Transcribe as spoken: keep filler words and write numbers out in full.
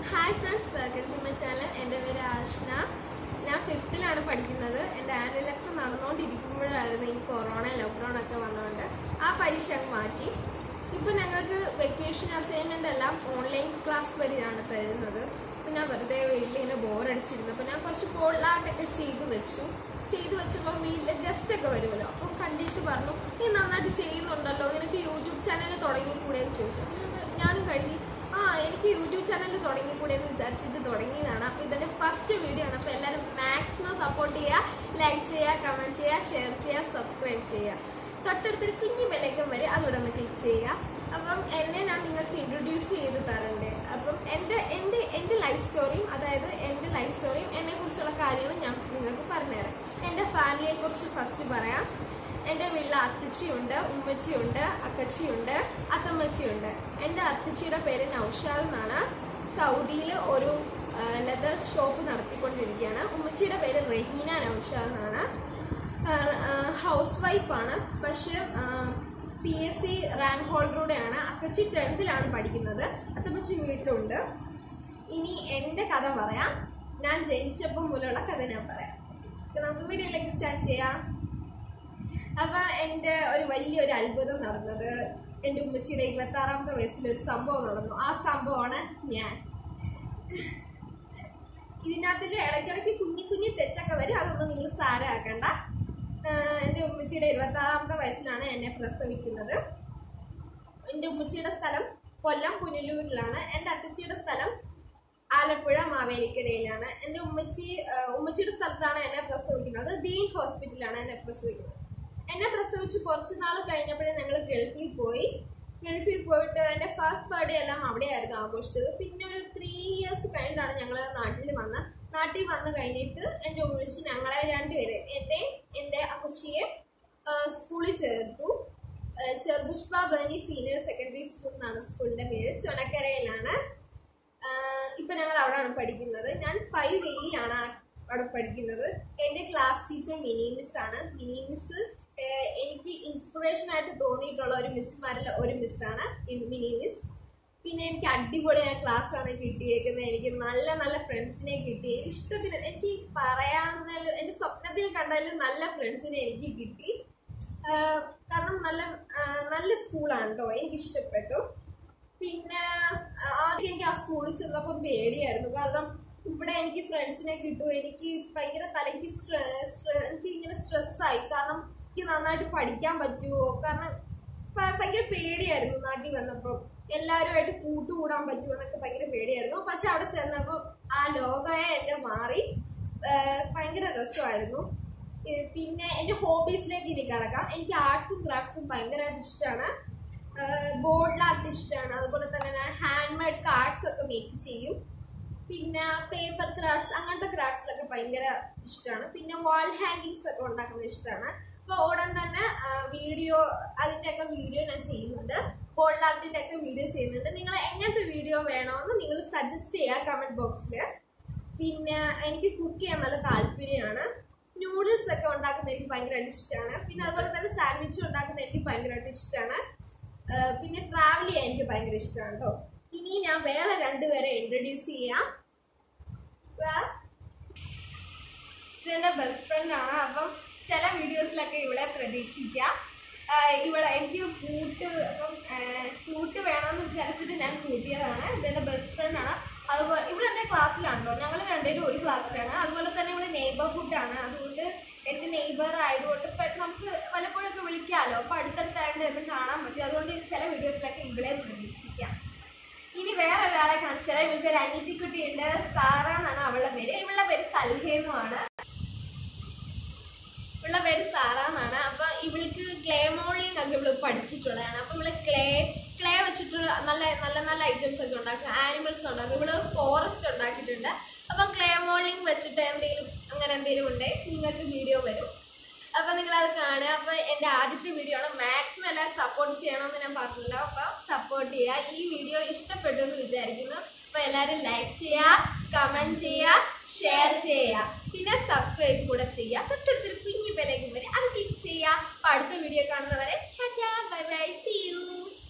Hi friends, welcome to my channel. എൻ്റെ പേര് ആഷ്ന. ഞാൻ ഫിഫ്ത്തിലാണ് പഠിക്കുന്നത്. എൻ്റെ ആനുവൽ എക്സാം നടന്നുകൊണ്ടിരിക്കുമ്പോഴായിരുന്നു ഈ കൊറോണ ലോക്ക്ഡൗൺ ഒക്കെ വന്നതുകൊണ്ട് ആ പരീക്ഷ അങ്ങ് മാറ്റി. ഇപ്പോൾ ഞങ്ങൾക്ക് വെക്കേഷൻ അസൈൻമെൻ്റ് എല്ലാം ഓൺലൈൻ ക്ലാസ് വഴിയാണ് തരുന്നത്. അപ്പോൾ ഞാൻ വെറുതെ വീട്ടിൽ ഇങ്ങനെ ബോറടിച്ചിരുന്നപ്പോൾ ഞാൻ കുറച്ച് പോൾ ആർട്ടൊക്കെ ചെയ്ത് വെച്ചു. ചെയ്ത് വെച്ചപ്പോൾ വീട്ടിൽ ഗസ്റ്റൊക്കെ വരുമല്ലോ. അപ്പം കണ്ടിട്ട് പറഞ്ഞു, നീ നന്നായിട്ട് ചെയ്യുന്നുണ്ടല്ലോ, നിനക്ക് യൂട്യൂബ് ചാനൽ തുടങ്ങിക്കൂടെ എന്ന് ചോദിച്ചു. ഞാനും കഴിഞ്ഞ് ആ എനിക്ക് യൂട്യൂബ് ചാനൽ തുടങ്ങിക്കൂടെ എന്ന് വിചാരിച്ചിട്ട് തുടങ്ങിയതാണ്. അപ്പോൾ ഇതെൻ്റെ ഫസ്റ്റ് വീഡിയോ ആണ്. അപ്പോൾ എല്ലാവരും മാക്സിമം സപ്പോർട്ട് ചെയ്യുക, ലൈക്ക് ചെയ്യുക, കമൻറ്റ് ചെയ്യുക, ഷെയർ ചെയ്യുക, സബ്സ്ക്രൈബ് ചെയ്യുക. തൊട്ടടുത്തൊരു കുഞ്ഞു ബെല്ലൈക്കൺ വരെ അതുകൂടെ ഒന്ന് ക്ലിക്ക് ചെയ്യുക. അപ്പം എന്നെ ഞാൻ നിങ്ങൾക്ക് ഇൻട്രൊഡ്യൂസ് ചെയ്ത് തരണ്ടേ. അപ്പം എൻ്റെ എൻ്റെ എൻ്റെ ലൈഫ് സ്റ്റോറിയും അതായത് എൻ്റെ ലൈഫ് സ്റ്റോറിയും എന്നെക്കുറിച്ചുള്ള കാര്യങ്ങളും ഞാൻ നിങ്ങൾക്ക് പറഞ്ഞുതരാം. എൻ്റെ ഫാമിലിയെക്കുറിച്ച് ഫസ്റ്റ് പറയാം. എൻ്റെ വീട്ടിൽ അത്തച്ചിയുണ്ട്, ഉമ്മച്ചിയുണ്ട്, അക്കച്ചിയുണ്ട്, അത്തമ്മച്ചിയുണ്ട്. എൻ്റെ അത്തച്ചിയുടെ പേര് നൗഷാദ് എന്നാണ്. സൗദിയിൽ ഒരു ലെതർ ഷോപ്പ് നടത്തിക്കൊണ്ടിരിക്കുകയാണ്. ഉമ്മച്ചിയുടെ പേര് റഹീന നൗഷാദ് എന്നാണ്. ഹൗസ് വൈഫാണ്. പക്ഷെ പി എസ് സി റാങ്ക് ഹോൾഡറുടെയാണ്. അക്കച്ചി ടെൻത്തിലാണ് പഠിക്കുന്നത്. അത്തമ്മച്ചി വീട്ടിലുണ്ട്. ഇനി എൻ്റെ കഥ പറയാം. ഞാൻ ജനിച്ചപ്പോൾ മുതലുള്ള കഥ ഞാൻ പറയാം. നമുക്ക് വീഡിയോയിലേക്ക് സ്റ്റാർട്ട് ചെയ്യാം. അപ്പൊ എൻ്റെ ഒരു വലിയൊരു അത്ഭുതം നടന്നത് എൻ്റെ ഉമ്മച്ചിയുടെ ഇരുപത്തി ആറാമത്തെ വയസ്സിൽ ഒരു സംഭവം നടന്നു. ആ സംഭവമാണ് ഞാൻ. ഇതിനകത്തിൽ ഇടയ്ക്കിടയ്ക്ക് കുഞ്ഞി കുഞ്ഞി തെറ്റൊക്കെ വരും. അതൊന്നും നിങ്ങൾ സാരമാക്കണ്ട. എൻ്റെ ഉമ്മച്ചിയുടെ ഇരുപത്തി ആറാമത്തെ വയസ്സിലാണ് എന്നെ പ്രസവിക്കുന്നത്. എൻ്റെ ഉമ്മച്ചിയുടെ സ്ഥലം കൊല്ലം പുനലൂരിലാണ്. എൻ്റെ അത്തച്ചിയുടെ സ്ഥലം ആലപ്പുഴ മാവേലിക്കരയിലാണ്. എൻ്റെ ഉമ്മച്ചി ഉമ്മച്ചിയുടെ സ്ഥലത്താണ് എന്നെ പ്രസവിക്കുന്നത്. ദീൻ ഹോസ്പിറ്റലാണ് എന്നെ പ്രസവിക്കുന്നത്. എന്നെ പ്രസവിച്ച് കുറച്ച് നാൾ കഴിഞ്ഞപ്പോഴേ ഞങ്ങൾ ഗൾഫിൽ പോയി. ഗൾഫിൽ പോയിട്ട് എൻ്റെ ഫസ്റ്റ് ബർത്ത്ഡേ എല്ലാം അവിടെയായിരുന്നു ആഘോഷിച്ചത്. പിന്നെ ഒരു ത്രീ ഇയേഴ്സ് കഴിഞ്ഞിട്ടാണ് ഞങ്ങൾ നാട്ടിൽ വന്ന് നാട്ടിൽ വന്ന് കഴിഞ്ഞിട്ട് എൻ്റെ ഉമ്മച്ചി ഞങ്ങളെ രണ്ടുപേരെ എൻ്റെ എൻ്റെ അപ്പച്ചിയെ സ്കൂളിൽ ചേർത്തു. ചെറുപുഷ്പ ബനി സീനിയർ സെക്കൻഡറി സ്കൂൾ എന്നാണ് സ്കൂളിൻ്റെ പേര്. ചുനക്കരയിലാണ്. ഇപ്പം ഞങ്ങൾ അവിടെയാണ് പഠിക്കുന്നത്. ഞാൻ ഫൈവ് എയിലാണ് അവിടെ പഠിക്കുന്നത്. എൻ്റെ ക്ലാസ് ടീച്ചർ മിനി മിസ് ആണ്. മിനി മിസ് എനിക്ക് ഇൻസ്പിറേഷൻ ആയിട്ട് തോന്നിയിട്ടുള്ള ഒരു മിസ്മാരിൽ ഒരു മിസ്സാണ് മിനി മിസ്. പിന്നെ എനിക്ക് അടിപൊളിയായ ക്ലാസ്സാണ് കിട്ടിയേക്കുന്നത്. എനിക്ക് നല്ല നല്ല ഫ്രണ്ട്സിനെ കിട്ടി. ഇഷ്ടത്തിന് എനിക്ക് പറയാവുന്ന എൻ്റെ സ്വപ്നത്തിൽ കണ്ടാലും നല്ല ഫ്രണ്ട്സിനെ എനിക്ക് കിട്ടി. കാരണം നല്ല നല്ല സ്കൂളാണ് കേട്ടോ. എനിക്ക് ഇഷ്ടപ്പെട്ടു. പിന്നെ ആദ്യം എനിക്ക് ആ സ്കൂളിൽ ചെന്നപ്പോൾ പേടിയായിരുന്നു. കാരണം ഇവിടെ എനിക്ക് ഫ്രണ്ട്സിനെ കിട്ടും. എനിക്ക് ഭയങ്കര തലയ്ക്ക് എനിക്ക് ഇങ്ങനെ സ്ട്രെസ്സായി. കാരണം എനിക്ക് നന്നായിട്ട് പഠിക്കാൻ പറ്റുമോ, കാരണം ഭയങ്കര പേടിയായിരുന്നു. നാട്ടിൽ വന്നപ്പോൾ എല്ലാവരുമായിട്ട് കൂട്ടുകൂടാൻ പറ്റുമോ എന്നൊക്കെ ഭയങ്കര പേടിയായിരുന്നു. പക്ഷെ അവിടെ ചെന്നപ്പോൾ ആ ലോകമേ എൻ്റെ മാറി. ഭയങ്കര രസമായിരുന്നു. പിന്നെ എൻ്റെ ഹോബീസിലേക്ക് ഇനി കിടക്കാം. എനിക്ക് ആർട്സും ക്രാഫ്റ്റ്സും ഭയങ്കരമായിട്ട് ഇഷ്ടമാണ്. ബോർഡിൽ ആർട്ട് ഇഷ്ടമാണ്. അതുപോലെ തന്നെ ഞാൻ ഹാൻഡ് മെയ്ഡ് കാർഡ്സ് ഒക്കെ മേക്ക് ചെയ്യും. പിന്നെ പേപ്പർ ക്രാഫ്റ്റ്സ് അങ്ങനത്തെ ക്രാഫ്റ്റ്സിലൊക്കെ ഭയങ്കര ഇഷ്ടമാണ്. പിന്നെ വാൾ ഹാങ്കിങ്സ് ഒക്കെ ഉണ്ടാക്കുന്നത് ഇഷ്ടമാണ്. അപ്പോൾ ഉടൻ തന്നെ വീഡിയോ അതിൻ്റെയൊക്കെ വീഡിയോ ഞാൻ ചെയ്യുന്നുണ്ട്. ബോർഡ് ആർട്ടിൻ്റെ ഒക്കെ വീഡിയോ ചെയ്യുന്നുണ്ട്. നിങ്ങൾ എങ്ങനത്തെ വീഡിയോ വേണമെന്ന് നിങ്ങൾ സജസ്റ്റ് ചെയ്യുക കമൻറ്റ് ബോക്സിൽ. പിന്നെ എനിക്ക് കുക്ക് ചെയ്യാൻ നല്ല താല്പര്യമാണ്. നൂഡിൽസ് ഒക്കെ ഉണ്ടാക്കുന്നത് എനിക്ക് ഭയങ്കരമായിട്ട് ഇഷ്ടമാണ്. പിന്നെ അതുപോലെ തന്നെ സാൻഡ്വിച്ച് ഉണ്ടാക്കുന്നത് എനിക്ക് ഭയങ്കരമായിട്ട് ഇഷ്ടമാണ്. പിന്നെ ട്രാവൽ ചെയ്യാൻ എനിക്ക് ഭയങ്കര ഇഷ്ടമാണ് കേട്ടോ. ഇനി ഞാൻ വേറെ രണ്ടുപേരെ ഇൻട്രൊഡ്യൂസ് ചെയ്യാം. ഇതെൻ്റെ ബെസ്റ്റ് ഫ്രണ്ട് ആണ്. അപ്പം ചില വീഡിയോസിലൊക്കെ ഇവിടെ പ്രതീക്ഷിക്കാം. ഇവിടെ എനിക്ക് കൂട്ട് അപ്പം കൂട്ട് വേണമെന്ന് വിചാരിച്ചിട്ട് ഞാൻ കൂട്ടിയതാണ്. ഇതെൻ്റെ ബെസ്റ്റ് ഫ്രണ്ട് ആണ്. അതുപോലെ ഇവിടെ എൻ്റെ ക്ലാസ്സിലാണല്ലോ. ഞങ്ങൾ രണ്ടുപേരും ഒരു ക്ലാസ്സിലാണ്. അതുപോലെ തന്നെ ഇവിടെ നെയ്ബർഹുഡാണ്. അതുകൊണ്ട് എൻ്റെ നെയ്ബർ ആയതുകൊണ്ട് നമുക്ക് പലപ്പോഴൊക്കെ വിളിക്കാമല്ലോ. അപ്പോൾ അടുത്തടുത്തായിട്ട് എന്ന് കാണാൻ പറ്റും. അതുകൊണ്ട് ചില വീഡിയോസിലൊക്കെ ഇവിടെ പ്രതീക്ഷിക്കാം. ഇനി വേറെ ഒരാളെ കാണിച്ചാൽ ഇവൾക്ക് ഒരു അനീതിക്കുട്ടിയുണ്ട്. സാറ എന്നാണ് അവളുടെ പേര്. ഇവളുടെ പേര് സൽഹേന്നുമാണ്. ഇവളുടെ പേര് സാറ എന്നാണ്. അപ്പം ഇവൾക്ക് ക്ലേ മോൾഡിങ് ഒക്കെ ഇവള് പഠിച്ചിട്ടുള്ളതാണ്. അപ്പം ഇവള് ക്ലേ ക്ലേ വെച്ചിട്ടുള്ള നല്ല നല്ല നല്ല ഐറ്റംസ് ഒക്കെ ഉണ്ടാക്കും. ആനിമൽസ് ഉണ്ടാക്കും. ഇവള് ഫോറസ്റ്റ് ഉണ്ടാക്കിയിട്ടുണ്ട്. അപ്പം ക്ലേ മോൾഡിങ് വെച്ചിട്ട് എന്തെങ്കിലും അങ്ങനെ എന്തെങ്കിലും ഉണ്ടെങ്കിൽ നിങ്ങൾക്ക് വീഡിയോ വരും. അപ്പം നിങ്ങളത് കാണുക. അപ്പം എൻ്റെ ആദ്യത്തെ വീഡിയോ ആണ്. മാക്സിമം എല്ലാവരും സപ്പോർട്ട് ചെയ്യണമെന്ന് ഞാൻ പറഞ്ഞല്ലോ. അപ്പം സപ്പോർട്ട് ചെയ്യുക. ഈ വീഡിയോ ഇഷ്ടപ്പെട്ടു എന്ന് വിചാരിക്കുന്നു. അപ്പോൾ എല്ലാവരും ലൈക്ക് ചെയ്യുക, കമൻറ്റ് ചെയ്യുക, ഷെയർ ചെയ്യുക, പിന്നെ സബ്സ്ക്രൈബ് കൂടെ ചെയ്യുക. തൊട്ടടുത്തൊരു കുഞ്ഞു ബെല്ലൈക്കൺ വരെ അത് ക്ലിക്ക് ചെയ്യുക. അപ്പോൾ അടുത്ത വീഡിയോ കാണുന്നവരെ tata bye bye, see U.